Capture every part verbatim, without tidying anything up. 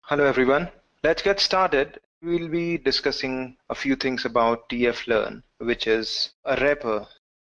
Hello everyone. Let's get started. We'll be discussing a few things about tflearn, which is a wrapper.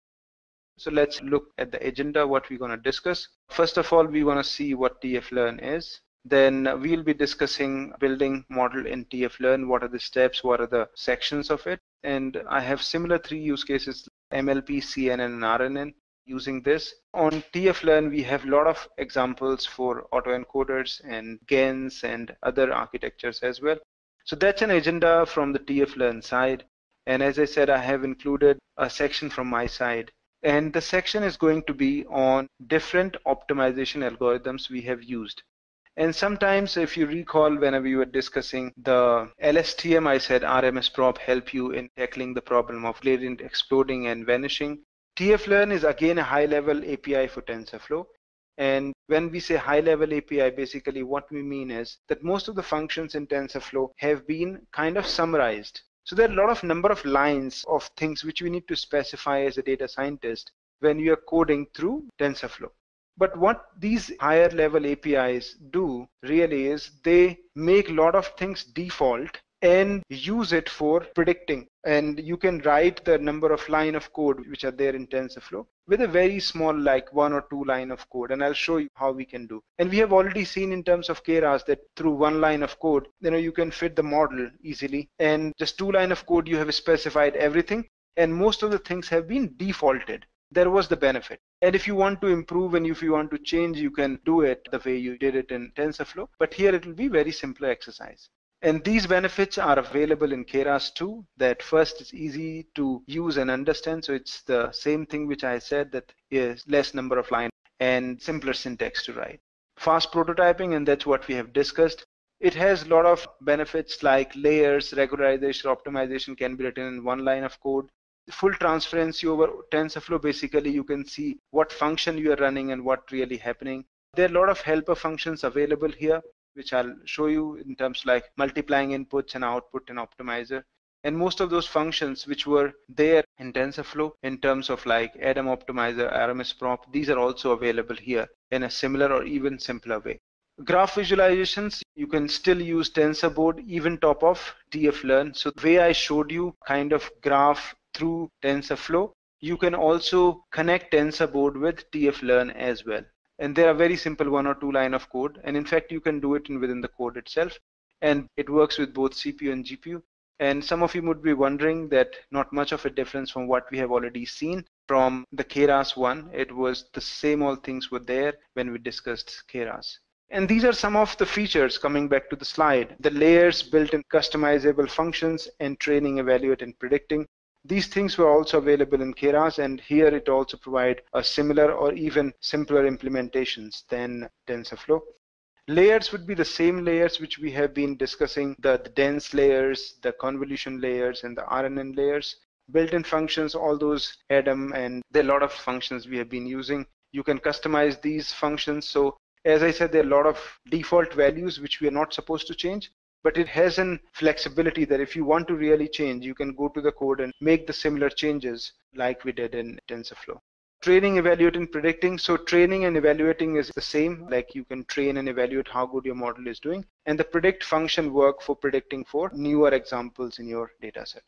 So let's look at the agenda, what we're going to discuss. First of all, we want to see what tflearn is. Then we'll be discussing building model in tflearn. What are the steps? What are the sections of it? And I have similar three use cases: M L P, C N N, and R N N. Using this on tflearn, we have a lot of examples for autoencoders and GANs and other architectures as well. So that's an agenda from the tflearn side. And as I said, I have included a section from my side. And the section is going to be on different optimization algorithms we have used. And sometimes, if you recall, whenever we were discussing the L S T M, I said R M S prop help you in tackling the problem of gradient exploding and vanishing. tflearn is again a high-level A P I for TensorFlow. And when we say high-level A P I, basically what we mean is that most of the functions in TensorFlow have been kind of summarized. So there are a lot of number of lines of things which we need to specify as a data scientist when you are coding through TensorFlow. But what these higher level A P Is do really is they make a lot of things default and use it for predicting. And you can write the number of line of code which are there in TensorFlow with a very small, like one or two line of code. And I'll show you how we can do. And we have already seen in terms of Keras that through one line of code, you know, you can fit the model easily. And just two line of code, you have specified everything. And most of the things have been defaulted. There was the benefit. And if you want to improve and if you want to change, you can do it the way you did it in TensorFlow. But here it will be very simple exercise. And these benefits are available in Keras too. That first, it's easy to use and understand. So it's the same thing which I said, that is less number of lines and simpler syntax to write. Fast prototyping, and that's what we have discussed. It has a lot of benefits like layers, regularization, optimization can be written in one line of code. Full transparency over TensorFlow, basically you can see what function you are running and what really happening. There are a lot of helper functions available here, which I'll show you in terms like multiplying inputs and output and optimizer. And most of those functions which were there in TensorFlow in terms of like Adam optimizer, R M S prop, these are also available here in a similar or even simpler way. Graph visualizations, you can still use TensorBoard even top of tflearn. So the way I showed you kind of graph through TensorFlow, you can also connect TensorBoard with tflearn as well. And there are very simple one or two line of code. And in fact, you can do it in within the code itself. And it works with both C P U and G P U. And some of you would be wondering that not much of a difference from what we have already seen from the Keras one. It was the same, all things were there when we discussed Keras. And these are some of the features coming back to the slide. The layers, built-in customizable functions, and training, evaluate, and predicting. These things were also available in Keras, and here it also provides a similar or even simpler implementations than TensorFlow. Layers would be the same layers which we have been discussing, the, the dense layers, the convolution layers, and the R N N layers. Built-in functions, all those Adam, and there are a lot of functions we have been using. You can customize these functions. So as I said, there are a lot of default values which we are not supposed to change. But it has an flexibility that if you want to really change, you can go to the code and make the similar changes like we did in TensorFlow. Training, evaluating, predicting. So training and evaluating is the same, like you can train and evaluate how good your model is doing. And the predict function work for predicting for newer examples in your data set.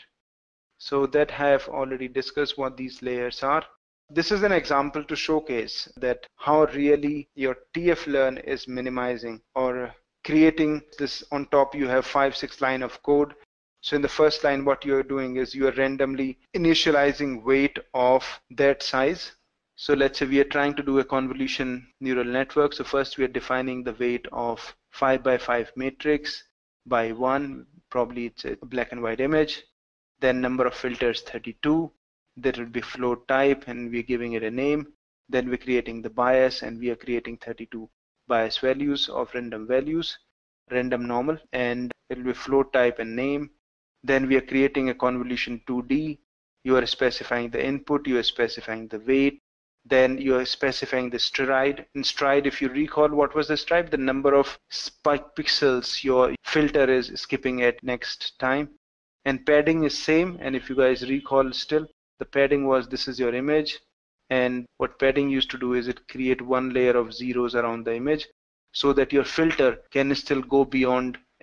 So that I have already discussed what these layers are. This is an example to showcase that how really your tflearn is minimizing or creating this. On top you have five, six line of code. So in the first line, what you're doing is you are randomly initializing weight of that size. So let's say we are trying to do a convolution neural network. So first we are defining the weight of five by five matrix by one, probably it's a black and white image. Then number of filters thirty-two. That would be float type, and we're giving it a name. Then we're creating the bias, and we are creating thirty-two bias values of random values, random normal, and it will be float type and name. Then we are creating a convolution two D. You are specifying the input, you are specifying the weight, then you are specifying the stride. In stride, if you recall, what was the stride? The number of spike pixels your filter is skipping at next time. And padding is same, and if you guys recall still, the padding was, this is your image, and what padding used to do is it create one layer of zeros around the image so that your filter can still go beyond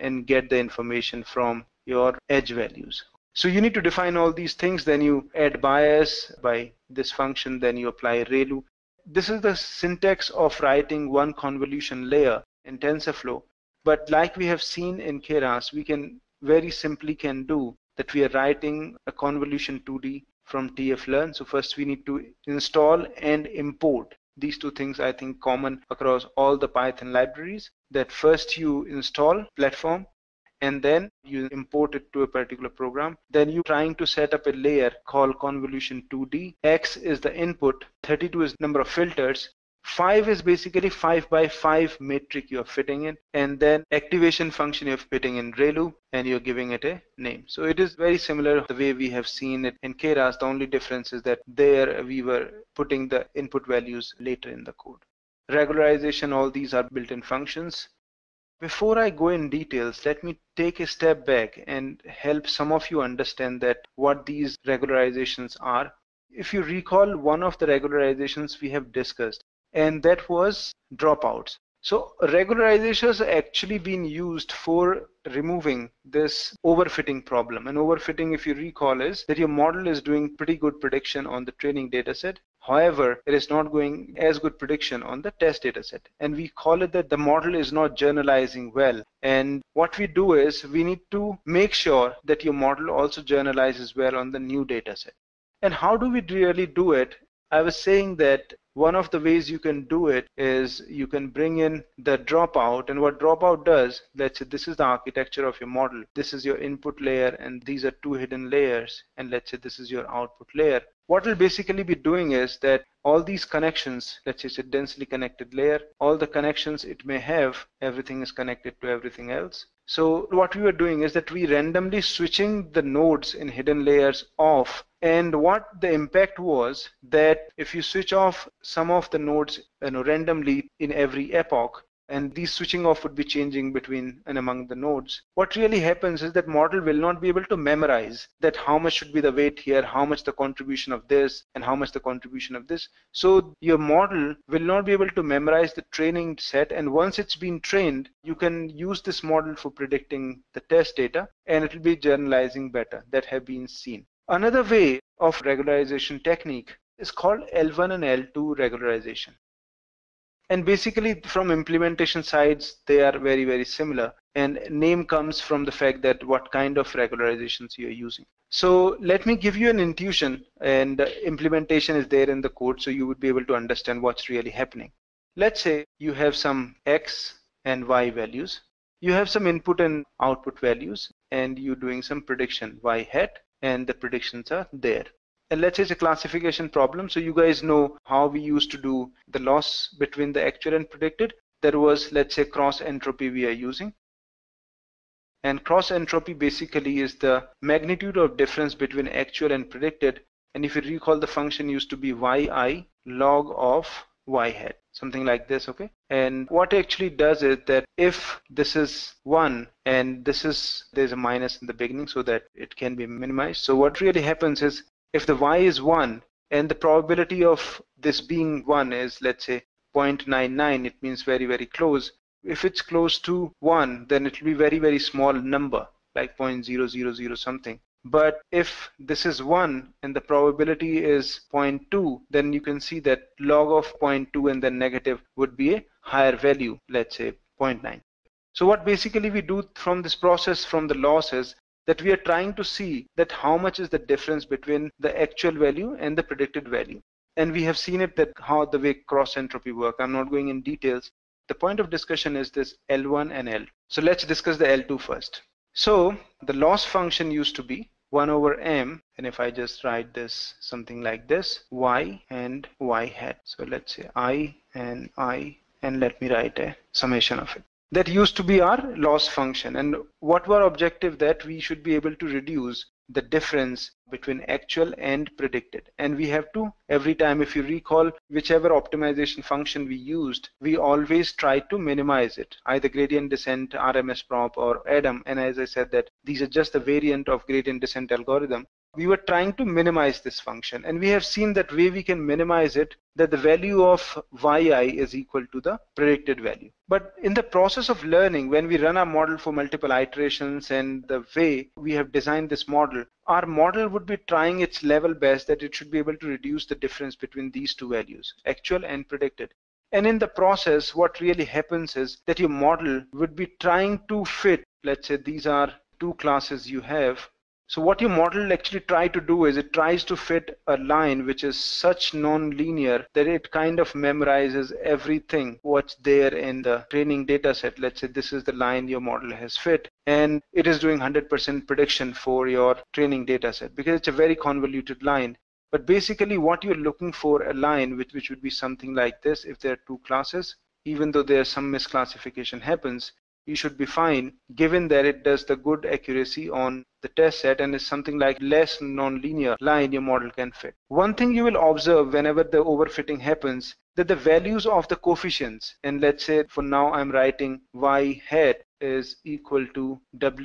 and get the information from your edge values. So you need to define all these things, then you add bias by this function, then you apply ReLU. This is the syntax of writing one convolution layer in TensorFlow. But like we have seen in Keras, we can very simply can do that. We are writing a convolution two D from tflearn. So first we need to install and import. These two things I think common across all the Python libraries, that first you install platform and then you import it to a particular program. Then you're trying to set up a layer called convolution two D. X is the input, thirty-two is number of filters, five is basically five by five metric you're fitting in, and then activation function you're fitting in ReLU and you're giving it a name. So it is very similar to the way we have seen it in Keras. The only difference is that there we were putting the input values later in the code. Regularization, all these are built-in functions. Before I go in details, let me take a step back and help some of you understand that what these regularizations are. If you recall, one of the regularizations we have discussed, and that was dropouts. So regularizations are actually being used for removing this overfitting problem. And overfitting, if you recall, is that your model is doing pretty good prediction on the training data set. However, it is not going as good prediction on the test data set. And we call it that the model is not generalizing well. And what we do is we need to make sure that your model also generalizes well on the new data set. And how do we really do it? I was saying that one of the ways you can do it is you can bring in the dropout, and what dropout does, let's say this is the architecture of your model. This is your input layer and these are two hidden layers, and let's say this is your output layer. What we'll basically be doing is that all these connections, let's say it's a densely connected layer, all the connections it may have, everything is connected to everything else. So what we were doing is that we randomly switching the nodes in hidden layers off. And what the impact was that if you switch off some of the nodes, you know, randomly in every epoch, and these switching off would be changing between and among the nodes, what really happens is that model will not be able to memorize that how much should be the weight here, how much the contribution of this, and how much the contribution of this. So your model will not be able to memorize the training set, and once it's been trained, you can use this model for predicting the test data, and it will be generalizing better. That have been seen. Another way of regularization technique is called L one and L two regularization. And basically from implementation sides, they are very, very similar. And name comes from the fact that what kind of regularizations you're using. So let me give you an intuition, and implementation is there in the code, so you would be able to understand what's really happening. Let's say you have some X and Y values. You have some input and output values, and you're doing some prediction, Y hat, and the predictions are there. And let's say it's a classification problem. So you guys know how we used to do the loss between the actual and predicted. There was, let's say, cross entropy we are using. And cross entropy basically is the magnitude of difference between actual and predicted. And if you recall, the function used to be yi log of y hat, something like this, okay? And what it actually does is that if this is one and this is, there's a minus in the beginning so that it can be minimized. So what really happens is if the y is one and the probability of this being one is, let's say, zero point nine nine, it means very, very close. If it's close to one, then it will be very, very small number, like zero point zero zero zero something. But if this is one and the probability is zero point two, then you can see that log of zero point two and then negative would be a higher value, let's say zero point nine. So what basically we do from this process, from the loss, is that we are trying to see that how much is the difference between the actual value and the predicted value. And we have seen it that how the way cross entropy work. I'm not going in details. The point of discussion is this L one and L. So let's discuss the L two first. So the loss function used to be one over m, and if I just write this something like this, y and y hat. So let's say I and I, and let me write a summation of it. That used to be our loss function, and what were objective that we should be able to reduce the difference between actual and predicted. And we have to, every time, if you recall, whichever optimization function we used, we always try to minimize it, either gradient descent, R M S prop, or A D A M. And as I said, that these are just a variant of gradient descent algorithm. we were trying to minimize this function, and we have seen that way we can minimize it, that the value of yi is equal to the predicted value. But in the process of learning, when we run our model for multiple iterations and the way we have designed this model, our model would be trying its level best that it should be able to reduce the difference between these two values, actual and predicted. And in the process, what really happens is that your model would be trying to fit, let's say these are two classes you have. So what your model actually try to do is it tries to fit a line which is such non-linear that it kind of memorizes everything what's there in the training data set. Let's say this is the line your model has fit, and it is doing one hundred percent prediction for your training data set because it's a very convoluted line. But basically what you're looking for, a line which, which would be something like this. If there are two classes, even though there's some misclassification happens, you should be fine given that it does the good accuracy on the test set and is something like less non-linear line your model can fit. One thing you will observe whenever the overfitting happens, that the values of the coefficients, and let's say for now I'm writing y hat is equal to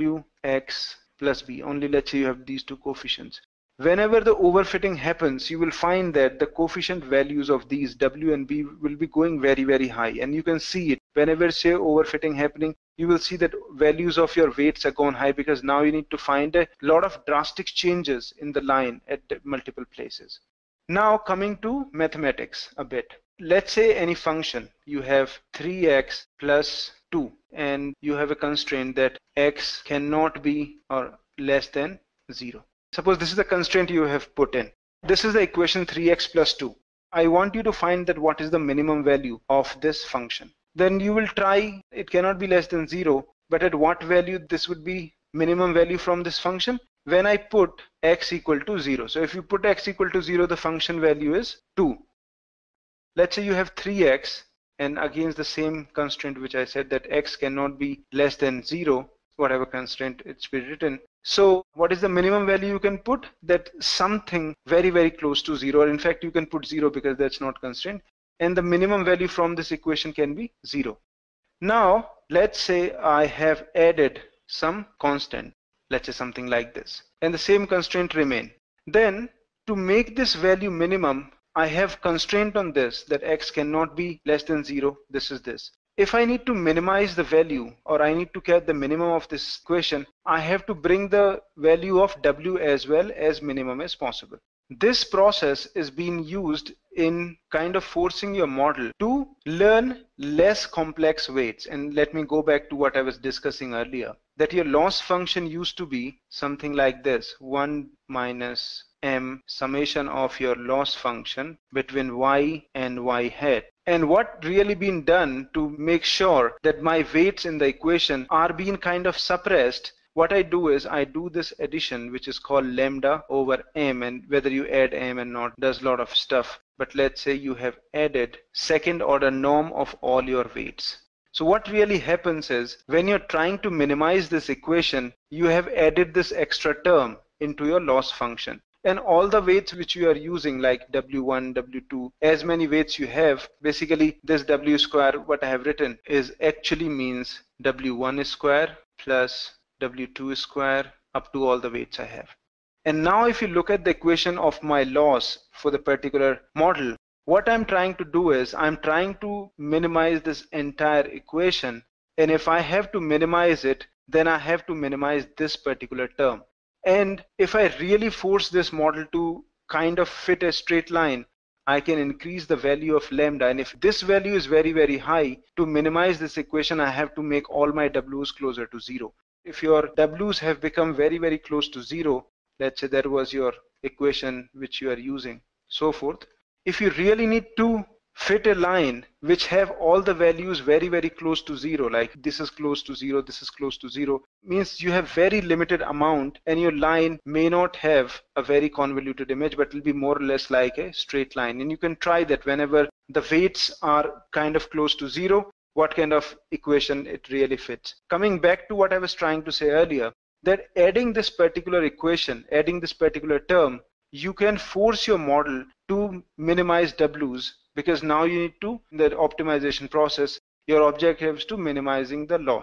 wx plus b, only let's say you have these two coefficients. Whenever the overfitting happens, you will find that the coefficient values of these w and b will be going very very high, and you can see it whenever say overfitting happening. You will see that values of your weights are gone high because now you need to find a lot of drastic changes in the line at multiple places. Now coming to mathematics a bit. Let's say any function, you have three x plus two, and you have a constraint that x cannot be or less than zero. Suppose this is the constraint you have put in. This is the equation three x plus two. I want you to find that what is the minimum value of this function. Then you will try, it cannot be less than zero, but at what value this would be minimum value from this function? When I put x equal to zero. So if you put x equal to zero, the function value is two. Let's say you have three x, and against the same constraint which I said that x cannot be less than zero, whatever constraint it's been written. So what is the minimum value you can put? That something very very close to zero, or in fact you can put zero because that's not constraint, and the minimum value from this equation can be zero. Now let's say I have added some constant, let's say something like this, and the same constraint remain. Then to make this value minimum, I have constraint on this that x cannot be less than zero. This is this. If I need to minimize the value, or I need to get the minimum of this equation, I have to bring the value of w as well as minimum as possible. This process is being used in kind of forcing your model to learn less complex weights. And let me go back to what I was discussing earlier, that your loss function used to be something like this: one minus m summation of your loss function between y and y hat. And what really been done to make sure that my weights in the equation are being kind of suppressed, what I do is I do this addition which is called lambda over m, and whether you add m and not does a lot of stuff. But let's say you have added second order norm of all your weights. So what really happens is when you're trying to minimize this equation, you have added this extra term into your loss function. And all the weights which you are using, like w one, w two, as many weights you have, basically this w square, what I have written, is actually means w one square plus w two square up to all the weights I have. And now if you look at the equation of my loss for the particular model, what I'm trying to do is I'm trying to minimize this entire equation. And if I have to minimize it, then I have to minimize this particular term. And if I really force this model to kind of fit a straight line, I can increase the value of lambda. And if this value is very, very high, to minimize this equation, I have to make all my w's closer to zero. If your w's have become very, very close to zero, let's say that was your equation which you are using, so forth. If you really need to fit a line which have all the values very, very close to zero, like this is close to zero, this is close to zero, means you have very limited amount, and your line may not have a very convoluted image, but it will be more or less like a straight line. And you can try that whenever the weights are kind of close to zero, what kind of equation it really fits. Coming back to what I was trying to say earlier, that adding this particular equation, adding this particular term, you can force your model to minimize w's, because now you need to, in the optimization process, your objective is to minimizing the loss.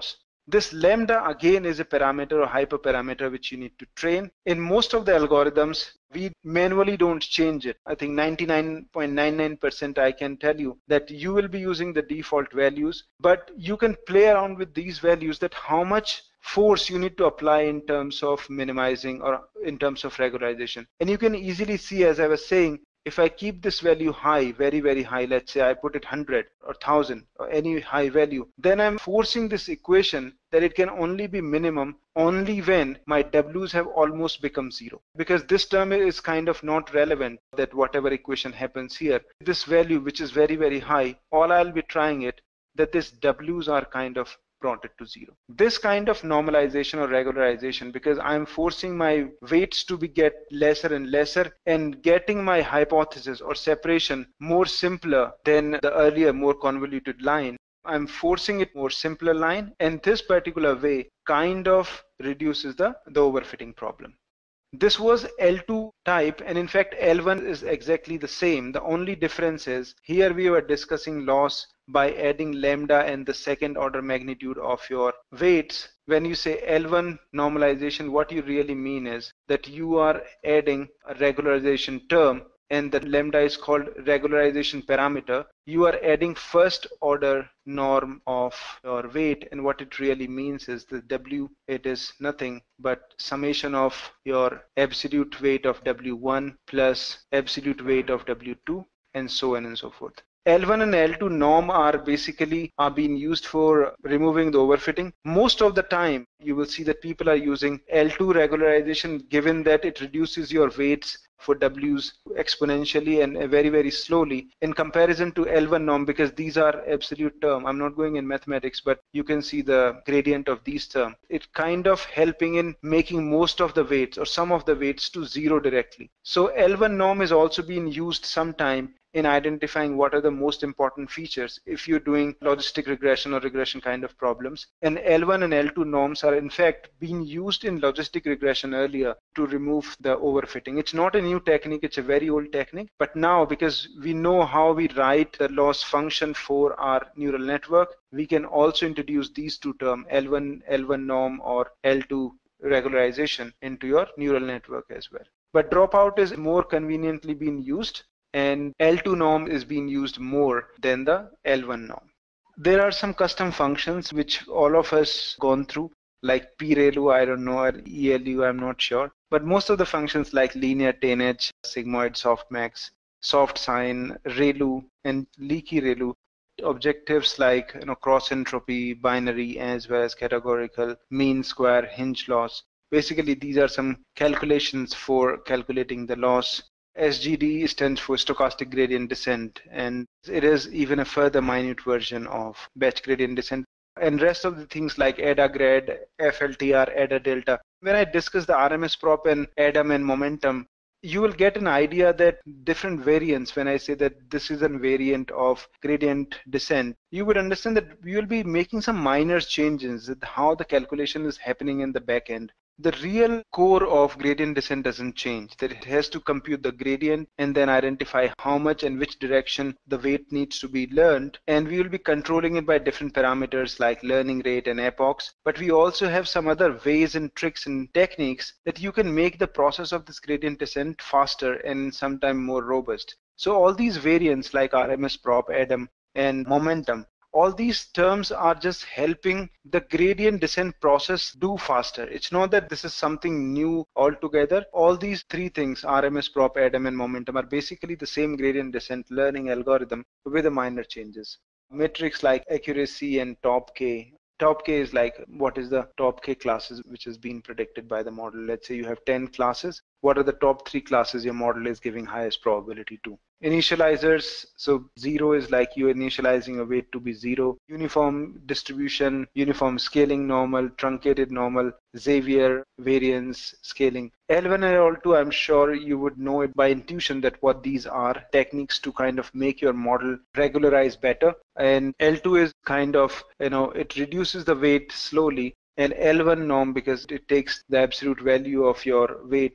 This lambda again is a parameter or hyperparameter which you need to train. In most of the algorithms, we manually don't change it. I think ninety-nine point nine nine percent I can tell you that you will be using the default values, but you can play around with these values, that how much force you need to apply in terms of minimizing or in terms of regularization. And you can easily see, as I was saying, if I keep this value high, very, very high, let's say I put it one hundred or one thousand or any high value, then I'm forcing this equation that it can only be minimum only when my W's have almost become zero. Because this term is kind of not relevant, that whatever equation happens here, this value which is very, very high, all I'll be trying it, that this W's are kind of brought it to zero. This kind of normalization or regularization, because I'm forcing my weights to be get lesser and lesser and getting my hypothesis or separation more simpler than the earlier more convoluted line, I'm forcing it more simpler line, and this particular way kind of reduces the, the overfitting problem. This was L two type, and in fact L one is exactly the same. The only difference is here we were discussing loss by adding lambda and the second order magnitude of your weights. When you say L one normalization, what you really mean is that you are adding a regularization term, and the lambda is called regularization parameter. You are adding first order norm of your weight, and what it really means is the W, it is nothing but summation of your absolute weight of W one plus absolute weight of W two, and so on and so forth. L one and L two norm are basically are being used for removing the overfitting. Most of the time you will see that people are using L two regularization, given that it reduces your weights for W's exponentially and very, very slowly in comparison to L one norm, because these are absolute term. I'm not going in mathematics, but you can see the gradient of these terms. It kind of helping in making most of the weights or some of the weights to zero directly. So L one norm is also being used sometime in identifying what are the most important features if you're doing logistic regression or regression kind of problems. And L one and L two norms are in fact being used in logistic regression earlier to remove the overfitting. It's not a new technique, it's a very old technique, but now because we know how we write the loss function for our neural network, we can also introduce these two terms, L one, L one norm or L two regularization, into your neural network as well. But dropout is more conveniently being used, and L two norm is being used more than the L one norm. There are some custom functions which all of us gone through, like prelu, I don't know, or E L U, I'm not sure. But most of the functions like linear tanh, sigmoid softmax, soft sine, relu, and leaky relu, objectives like you know cross entropy, binary, as well as categorical, mean square, hinge loss. Basically, these are some calculations for calculating the loss. S G D stands for stochastic gradient descent, and it is even a further minute version of batch gradient descent. And rest of the things like AdaGrad, F L T R, Ada delta. When I discuss the R M S prop and Adam and momentum, you will get an idea that different variants, when I say that this is a variant of gradient descent, you would understand that we will be making some minor changes in how the calculation is happening in the back end. The real core of gradient descent doesn't change, that it has to compute the gradient and then identify how much and which direction the weight needs to be learned, and we will be controlling it by different parameters like learning rate and epochs. But we also have some other ways and tricks and techniques that you can make the process of this gradient descent faster and sometimes more robust. So all these variants like R M S prop, Adam, and momentum, all these terms are just helping the gradient descent process do faster. It's not that this is something new altogether. All these three things, R M S prop, Adam, and momentum, are basically the same gradient descent learning algorithm with the minor changes. Metrics like accuracy and top K. Top K is like what is the top K classes which has been predicted by the model. Let's say you have ten classes. What are the top three classes your model is giving highest probability to? Initializers, so zero is like you initializing a weight to be zero. Uniform distribution, uniform scaling normal, truncated normal, Xavier, variance, scaling. L one and L two, I'm sure you would know it by intuition that what these are techniques to kind of make your model regularize better. And L two is kind of, you know, it reduces the weight slowly. And L one norm, because it takes the absolute value of your weights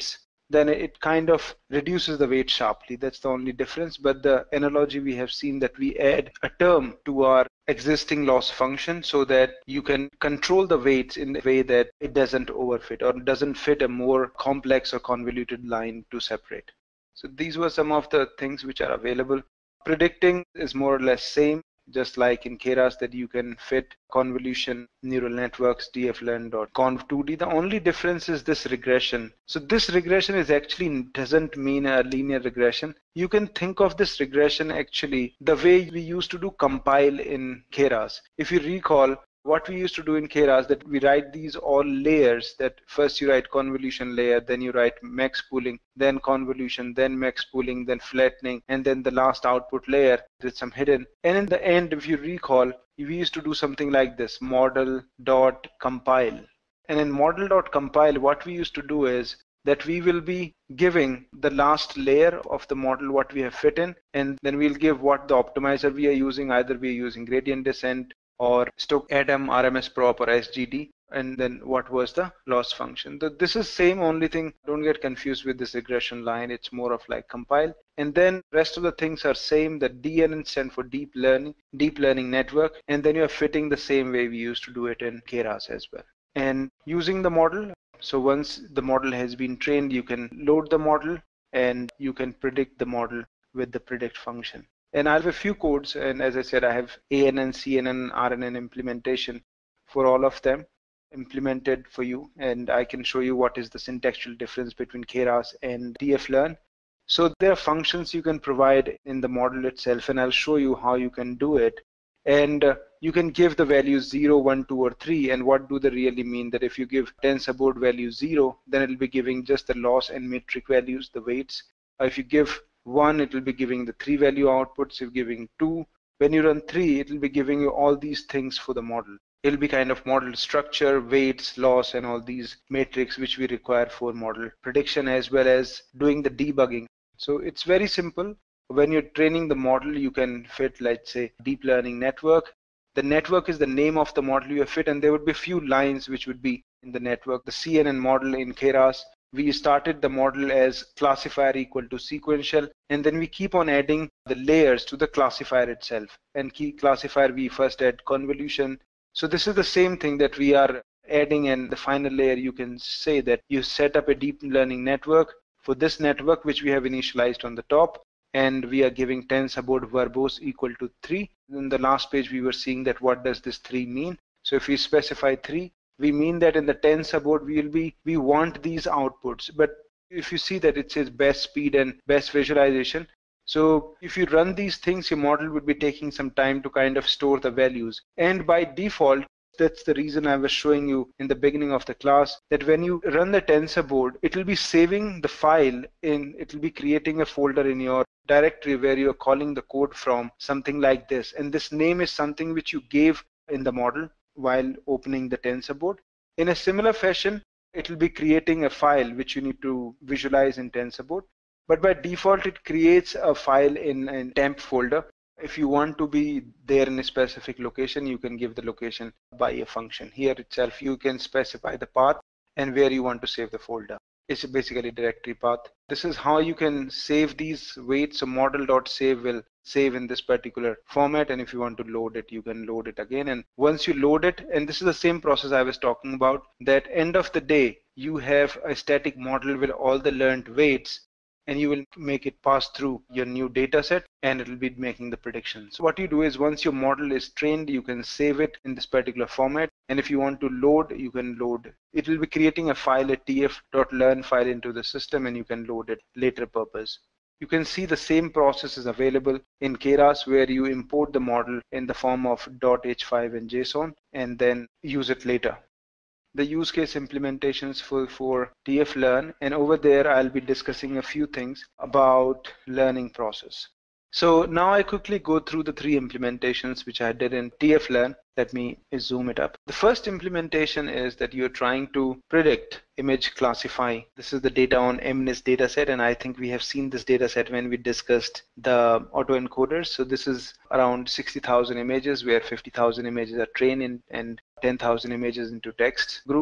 then it kind of reduces the weight sharply. That's the only difference. But the analogy we have seen that we add a term to our existing loss function so that you can control the weights in a way that it doesn't overfit or doesn't fit a more complex or convoluted line to separate. So these were some of the things which are available. Predicting is more or less same, just like in Keras that you can fit convolution neural networks dflearn.conv two d. The only difference is this regression. So this regression is actually doesn't mean a linear regression. You can think of this regression actually the way we used to do compile in Keras. If you recall, what we used to do in Keras, that we write these all layers, that first you write convolution layer, then you write max pooling, then convolution, then max pooling, then flattening, and then the last output layer with some hidden. And in the end, if you recall, we used to do something like this, model dot compile. And in model dot compile, what we used to do is that we will be giving the last layer of the model what we have fit in, and then we'll give what the optimizer we are using. Either we are using gradient descent or StochAtom, R M S prop, or S G D, and then what was the loss function. This is same only thing. Don't get confused with this regression line. It's more of like compile. And then rest of the things are same. The D N N stand for deep learning, deep learning network, and then you're fitting the same way we used to do it in Keras as well. And using the model, so once the model has been trained, you can load the model and you can predict the model with the predict function. And I have a few codes, and as I said, I have A N N, C N N, R N N implementation for all of them implemented for you, and I can show you what is the syntactical difference between Keras and dflearn. So there are functions you can provide in the model itself, and I'll show you how you can do it. And uh, you can give the values zero, one, two, or three, and what do they really mean? That if you give TensorBoard value zero, then it'll be giving just the loss and metric values, the weights. Or if you give one, it will be giving the three value outputs. If you're giving two, when you run three, it will be giving you all these things for the model. It'll be kind of model structure, weights, loss, and all these matrix which we require for model prediction, as well as doing the debugging. So it's very simple. When you're training the model, you can fit, let's say, deep learning network. The network is the name of the model you have fit, and there would be a few lines which would be in the network. The C N N model in Keras, we started the model as classifier equal to sequential, and then we keep on adding the layers to the classifier itself. And key classifier, we first add convolution. So this is the same thing that we are adding, and the final layer, you can say that you set up a deep learning network for this network which we have initialized on the top, and we are giving TensorBoard verbose equal to three. In the last page we were seeing that what does this three mean. So if we specify three, we mean that in the TensorBoard we will be we want these outputs. But if you see that it says best speed and best visualization, so if you run these things, your model would be taking some time to kind of store the values. And by default, that's the reason I was showing you in the beginning of the class, that when you run the TensorBoard, it will be saving the file in, it will be creating a folder in your directory where you're calling the code from, something like this. And this name is something which you gave in the model while opening the TensorBoard. In a similar fashion, it will be creating a file which you need to visualize in TensorBoard. But by default, it creates a file in a temp folder. If you want to be there in a specific location, you can give the location by a function. Here itself, you can specify the path and where you want to save the folder. It's basically directory path. This is how you can save these weights. So model.save will save in this particular format, and if you want to load it, you can load it again. And once you load it, and this is the same process I was talking about, that end of the day, you have a static model with all the learned weights, and you will make it pass through your new data set, and it will be making the predictions. So what you do is, once your model is trained, you can save it in this particular format, and if you want to load, you can load. It will be creating a file, a tf.learn file into the system, and you can load it later purpose. You can see the same process is available in Keras, where you import the model in the form of .h five and JSON, and then use it later. The use case implementations for, for dflearn, and over there I'll be discussing a few things about learning process. So now I quickly go through the three implementations which I did in dflearn. Let me zoom it up. The first implementation is that you're trying to predict image classify. This is the data on M N I S dataset, and I think we have seen this dataset when we discussed the autoencoders. So this is around sixty thousand images, where fifty thousand images are trained in, and ten thousand images into text group.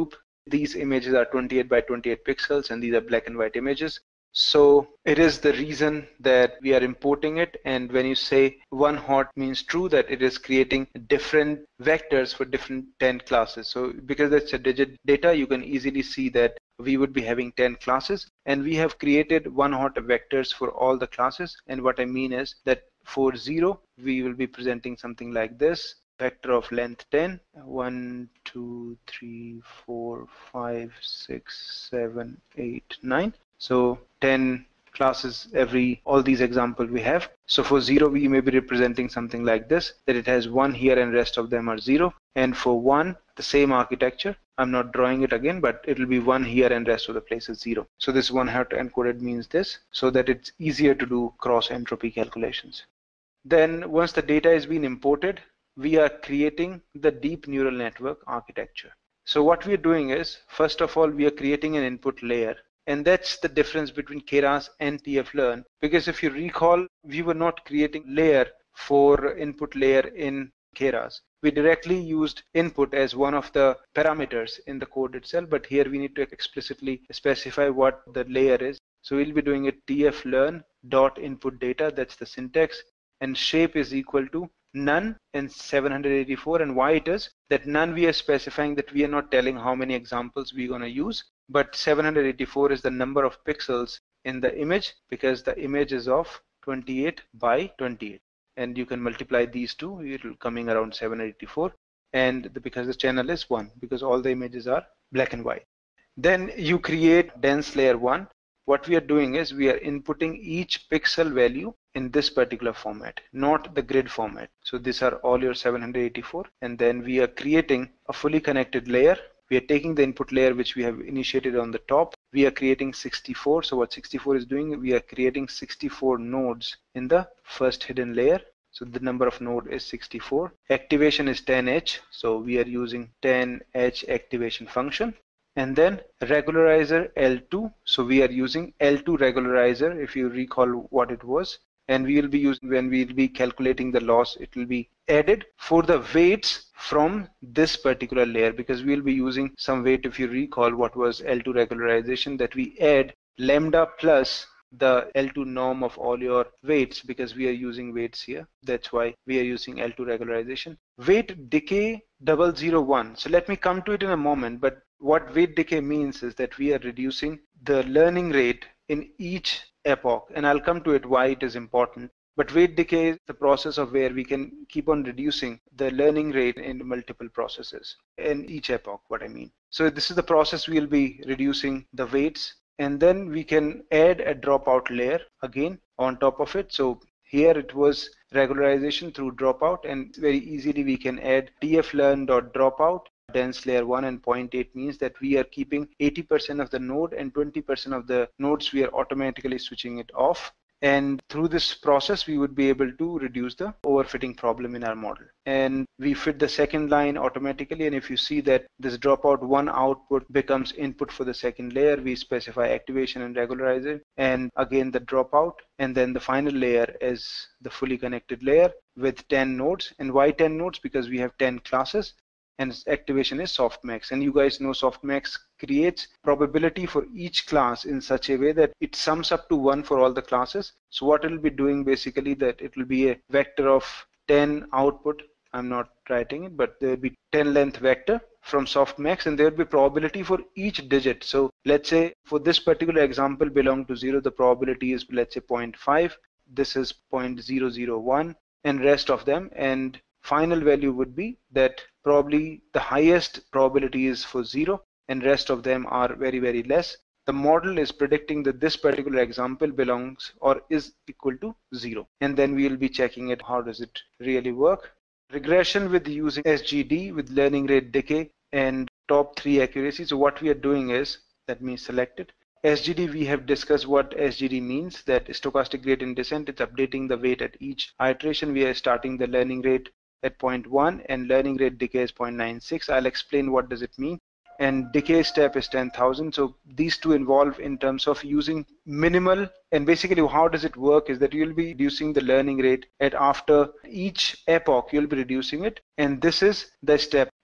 these images are twenty-eight by twenty-eight pixels and these are black and white images. So it is the reason that we are importing it, and when you say one hot means true that it is creating different vectors for different ten classes. So because it's a digit data, you can easily see that we would be having ten classes, and we have created one hot vectors for all the classes. And what I mean is that for zero we will be presenting something like this: vector of length ten, one, two, three, four, five, six, seven, eight, nine. So ten classes every all these examples we have. So for zero we may be representing something like this, that it has one here and rest of them are zero. And for one, the same architecture, I'm not drawing it again, but it will be one here and rest of the place is zero. So this one hot encoded means this, so that it's easier to do cross entropy calculations. Then once the data is being imported, we are creating the deep neural network architecture. So what we are doing is, first of all, we are creating an input layer. And that's the difference between Keras and T F Learn, because if you recall, we were not creating layer for input layer in Keras. We directly used input as one of the parameters in the code itself, but here we need to explicitly specify what the layer is. So we'll be doing it T F Learn dot input data, that's the syntax, and shape is equal to none and seven hundred eighty-four. And why it is that none, we are specifying that we are not telling how many examples we're going to use, but seven hundred eighty-four is the number of pixels in the image, because the image is of twenty-eight by twenty-eight, and you can multiply these two, it will coming around seven hundred eighty-four. And the, because the channel is one, because all the images are black and white. Then you create dense layer one. What we are doing is we are inputting each pixel value in this particular format, not the grid format. So these are all your seven hundred eighty-four, and then we are creating a fully connected layer. We are taking the input layer which we have initiated on the top. We are creating sixty-four. So what sixty-four is doing, we are creating sixty-four nodes in the first hidden layer. So the number of node is sixty-four. Activation is ten H. So we are using ten H activation function. And then regularizer L two. So we are using L two regularizer, if you recall what it was. And we will be using, when we will be calculating the loss, it will be added for the weights from this particular layer, because we will be using some weight. If you recall what was L two regularization, that we add lambda plus the L two norm of all your weights, because we are using weights here. That's why we are using L two regularization. Weight decay double zero one. So let me come to it in a moment, but what weight decay means is that we are reducing the learning rate in each epoch, and I'll come to it why it is important. But weight decay is the process of where we can keep on reducing the learning rate in multiple processes in each epoch, what I mean. So this is the process we'll be reducing the weights, and then we can add a dropout layer again on top of it. So here it was regularization through dropout, and very easily we can add tflearn.dropout dense layer one, and zero point eight means that we are keeping eighty percent of the node, and twenty percent of the nodes we are automatically switching it off. And through this process we would be able to reduce the overfitting problem in our model. And we fit the second line automatically, and if you see that this dropout one output becomes input for the second layer, we specify activation and regularizer, and again the dropout, and then the final layer is the fully connected layer with ten nodes. And why ten nodes? Because we have ten classes, and activation is softmax. And you guys know softmax creates probability for each class in such a way that it sums up to one for all the classes. So what it will be doing basically, that it will be a vector of ten output. I'm not writing it, but there will be ten length vector from softmax, and there will be probability for each digit. So let's say for this particular example belong to zero, the probability is, let's say, zero point five. This is zero point zero zero one, and rest of them. And final value would be that probably the highest probability is for zero, and rest of them are very, very less. The model is predicting that this particular example belongs or is equal to zero. And then we will be checking it, how does it really work. Regression with using S G D with learning rate decay and top three accuracy. So what we are doing is, let me select it. S G D, we have discussed what S G D means, that stochastic gradient descent. It's updating the weight at each iteration. We are starting the learning rate at zero point one, and learning rate decay is zero point nine six. I'll explain what does it mean. And decay step is ten thousand. So these two involve in terms of using minimal, and basically how does it work is that you'll be reducing the learning rate at after each epoch, you'll be reducing it, and this is the step.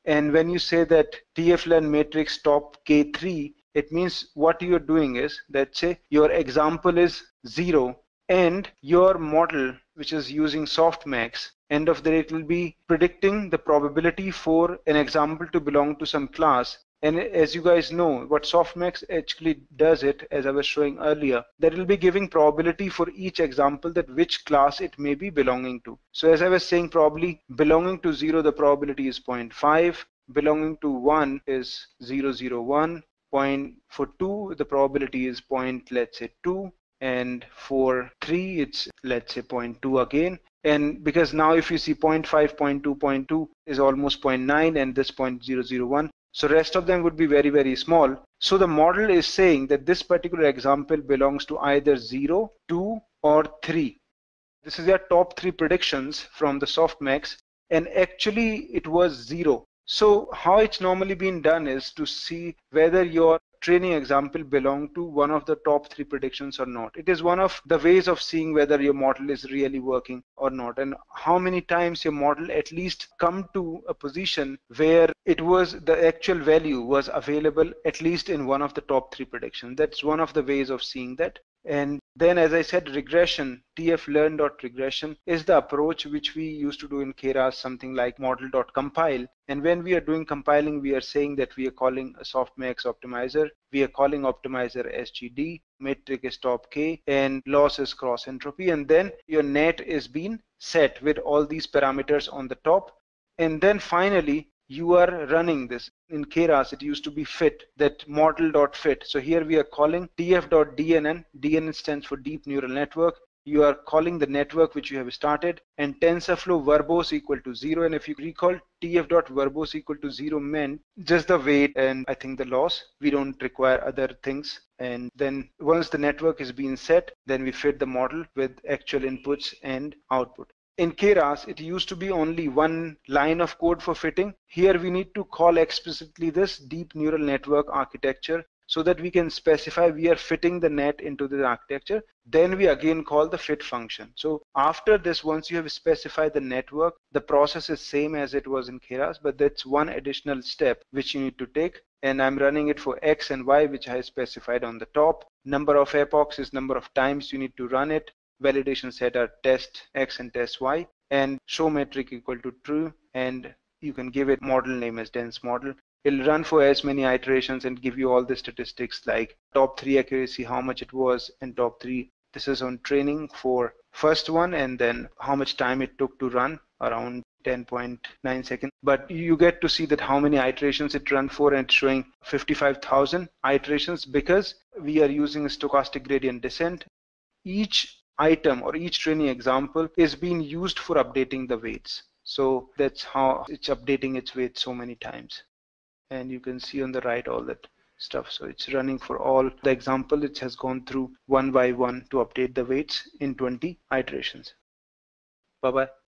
And when you say that tflearn matrix top K three, it means what you're doing is, let's say your example is zero and your model, which is using softmax, end of the day it will be predicting the probability for an example to belong to some class. And as you guys know, what softmax actually does it, as I was showing earlier, that it will be giving probability for each example that which class it may be belonging to. So as I was saying, probably belonging to zero, the probability is zero point five, belonging to one is zero point zero one, point for two, the probability is point, let's say two, and for three, it's let's say zero point two again. And because now if you see zero point five, zero point two, zero point two is almost zero point nine, and this zero point zero zero one. So rest of them would be very, very small. So the model is saying that this particular example belongs to either zero, two, or three. This is their top three predictions from the softmax, and actually it was zero. So how it's normally been done is to see whether your training example belong to one of the top three predictions or not. It is one of the ways of seeing whether your model is really working or not, and how many times your model at least come to a position where it was the actual value was available at least in one of the top three predictions. That's one of the ways of seeing that. And then, as I said, regression, tflearn.regression is the approach which we used to do in Keras, something like model.compile. And when we are doing compiling, we are saying that we are calling a softmax optimizer, we are calling optimizer S G D, metric is top K, and loss is cross entropy. And then your net is being set with all these parameters on the top. And then finally, you are running this. In Keras, it used to be fit, that model.fit. So here we are calling tf.dnn. D N N stands for deep neural network. You are calling the network which you have started, and TensorFlow verbose equal to zero. And if you recall, tf.verbose equal to zero meant just the weight and I think the loss. We don't require other things. And then once the network is being set, then we fit the model with actual inputs and output. In Keras, it used to be only one line of code for fitting. Here we need to call explicitly this deep neural network architecture so that we can specify we are fitting the net into the architecture. Then we again call the fit function. So after this, once you have specified the network, the process is same as it was in Keras, but that's one additional step which you need to take. And I'm running it for X and Y, which I specified on the top. Number of epochs is number of times you need to run it. Validation set are test X and test Y, and show metric equal to true, and you can give it model name as dense model. It'll run for as many iterations and give you all the statistics like top three accuracy, how much it was, and top three. This is on training for first one, and then how much time it took to run, around ten point nine seconds. But you get to see that how many iterations it ran for, and it's showing fifty-five thousand iterations because we are using a stochastic gradient descent. Each item or each training example is being used for updating the weights. So that's how it's updating its weight so many times. And you can see on the right all that stuff. So it's running for all the example. It has gone through one by one to update the weights in twenty iterations. Bye bye.